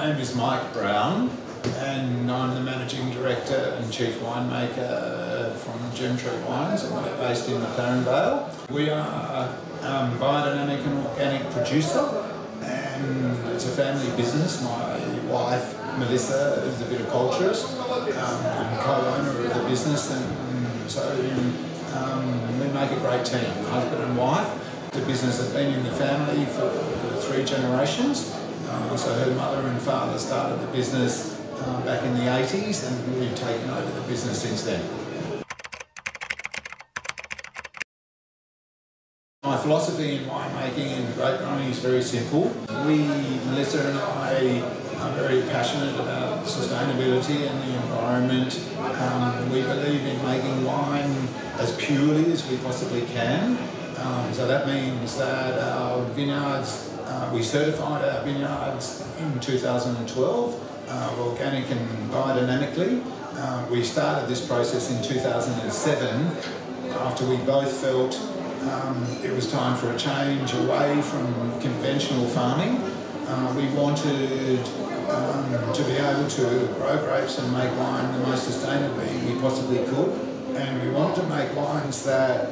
My name is Mike Brown, and I'm the Managing Director and Chief Winemaker from Gemtree Wines, and we're based in McLaren Vale. We are a biodynamic and organic producer, and it's a family business. My wife, Melissa, is a viticulturist. I'm co-owner of the business, and so we make a great team, husband and wife. The business has been in the family for 3 generations. So her mother and father started the business back in the 80s, and we've taken over the business since then. My philosophy in winemaking and grape growing is very simple. Melissa and I, are very passionate about sustainability and the environment. We believe in making wine as purely as we possibly can. So that means that our vineyards, we certified our vineyards in 2012, organic and biodynamically. We started this process in 2007 after we both felt it was time for a change away from conventional farming. We wanted to be able to grow grapes and make wine the most sustainably we possibly could, and we wanted to make wines that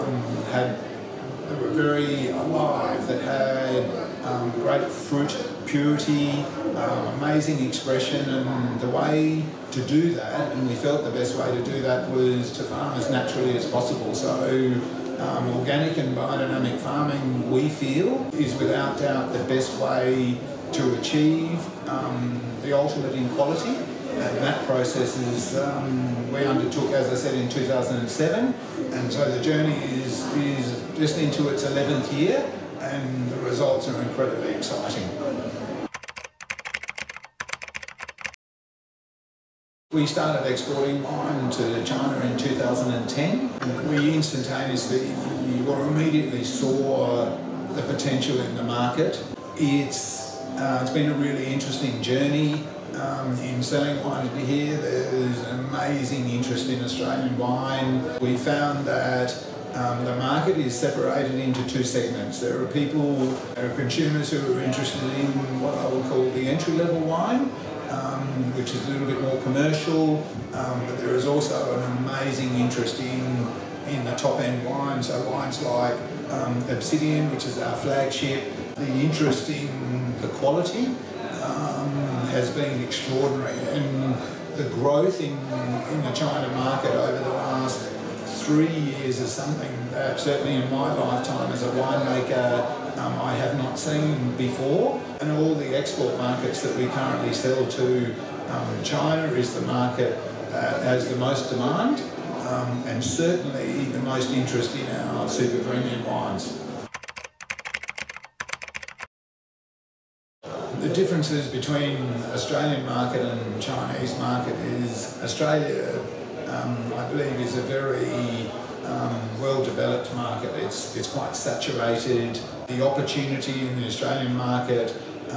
were very alive, that had great fruit purity, amazing expression, and the way to do that, and we felt the best way to do that was to farm as naturally as possible. So organic and biodynamic farming, we feel, is without doubt the best way to achieve the ultimate in quality. And that process is, we undertook, as I said, in 2007, and so the journey is just into its 11th year, and the results are incredibly exciting. We started exporting wine to China in 2010. We instantaneously or immediately saw the potential in the market. It's been a really interesting journey. In selling wine here, there's an amazing interest in Australian wine. We found that the market is separated into 2 segments. There are consumers who are interested in what I would call the entry-level wine, which is a little bit more commercial, but there is also an amazing interest in the top-end wines, so wines like Obsidian, which is our flagship. The interest in the quality has been extraordinary, and the growth in the China market over the last 3 years is something that certainly in my lifetime as a winemaker I have not seen before. And all the export markets that we currently sell to, China is the market that has the most demand, and certainly the most interest in our super premium wines. The differences between Australian market and Chinese market is Australia, I believe, is a very well-developed market. It's quite saturated. The opportunity in the Australian market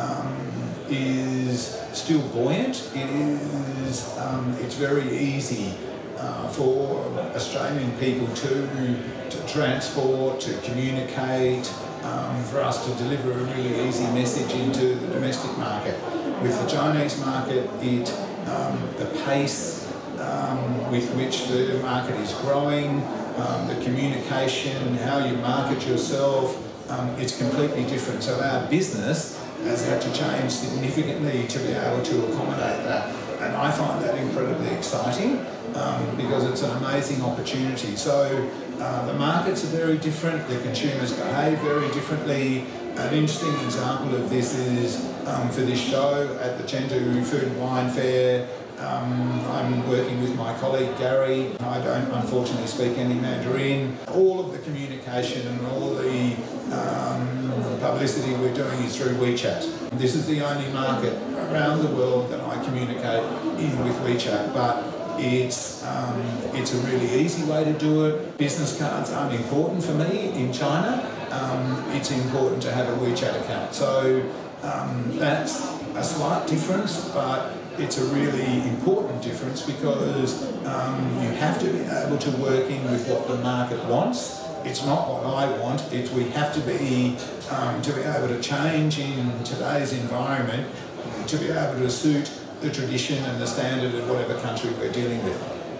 is still buoyant. It's very easy for Australian people to transport, to communicate, for us to deliver a really easy message into the domestic market. With the Chinese market, the pace with which the market is growing, the communication, how you market yourself, it's completely different. So our business has had to change significantly to be able to accommodate that. And I find that incredibly exciting because it's an amazing opportunity. So the markets are very different, the consumers behave very differently. An interesting example of this is for this show at the Chengdu Food and Wine Fair. I'm working with my colleague Gary. I don't unfortunately speak any Mandarin. All of the communication and all the publicity we're doing is through WeChat. This is the only market around the world that I communicate in with WeChat, but it's a really easy way to do it. Business cards aren't important for me in China. It's important to have a WeChat account. So that's a slight difference, but it's a really important difference because you have to be able to work in with what the market wants. It's not what I want. We have to be able to change in today's environment to be able to suit the tradition and the standard of whatever country we're dealing with.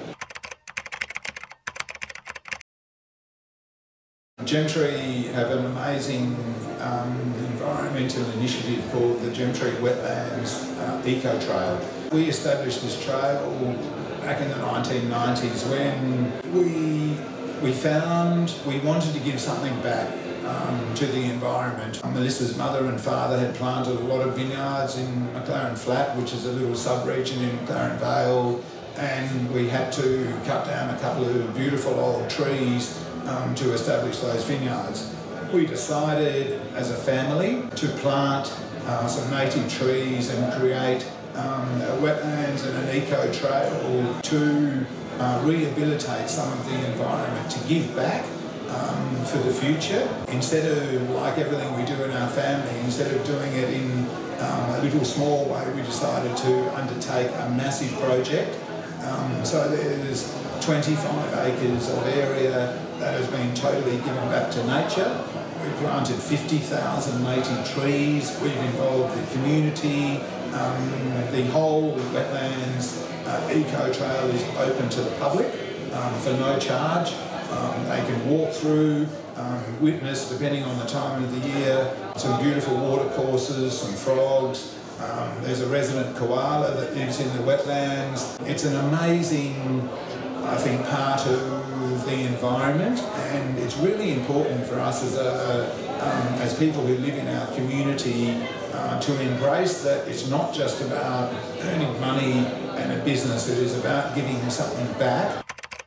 Gemtree have an amazing environmental initiative called the Gemtree Wetlands ecotrail. We established this trail back in the 1990s when we found we wanted to give something back to the environment. Melissa's mother and father had planted a lot of vineyards in McLaren Flat, which is a little sub-region in McLaren Vale, and we had to cut down a couple of beautiful old trees to establish those vineyards. We decided as a family to plant some native trees and create wetlands and an eco-trail to rehabilitate some of the environment, to give back for the future. Instead of, like everything we do in our family, instead of doing it in a little small way, we decided to undertake a massive project. So there's 25 acres of area that has been totally given back to nature. We've planted 50,000 native trees. We've involved the community. The whole wetlands eco-trail is open to the public for no charge. They can walk through, witness, depending on the time of the year, some beautiful water courses, some frogs. There's a resident koala that lives in the wetlands. It's an amazing, I think, part of the environment, and it's really important for us as people who live in our community to embrace that it's not just about earning money and a business, it is about giving something back.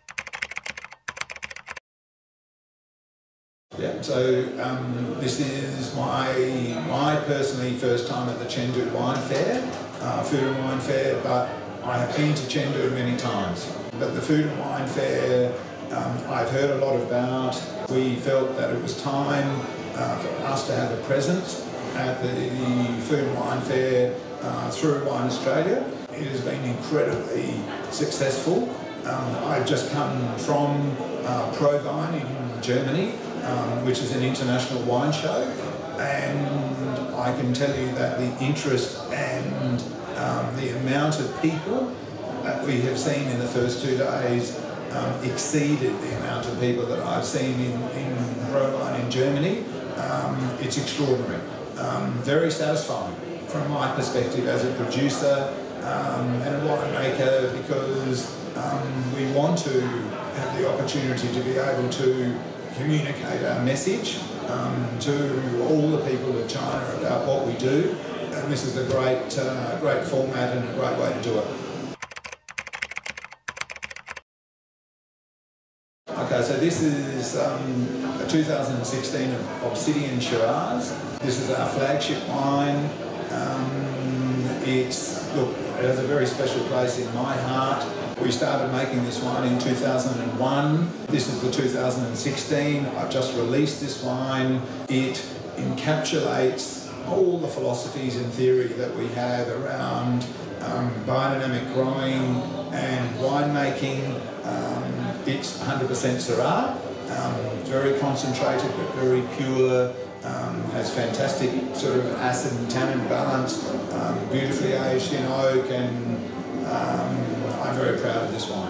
Yeah, so this is my personally first time at the Chengdu Wine Fair, Food and Wine Fair, but I have been to Chengdu many times. But the Food and Wine Fair I've heard a lot about. We felt that it was time for us to have a presence at the Food and Wine Fair through Wine Australia. It has been incredibly successful. I've just come from Provine in Germany, which is an international wine show, and I can tell you that the interest and the amount of people that we have seen in the first 2 days exceeded the amount of people that I've seen in Provine in Germany. It's extraordinary. Very satisfying from my perspective as a producer and a winemaker, because we want to have the opportunity to be able to communicate our message to all the people of China about what we do, and this is a great format and a great way to do it. Okay, so this is a 2016 Obsidian Shiraz. This is our flagship wine. It has a very special place in my heart. We started making this wine in 2001. This is the 2016. I've just released this wine. It encapsulates all the philosophies and theory that we have around biodynamic growing and winemaking. It's 100% Syrah. Very concentrated but very pure. Has fantastic sort of acid and tannin balance. Beautifully aged in oak, and I'm very proud of this wine.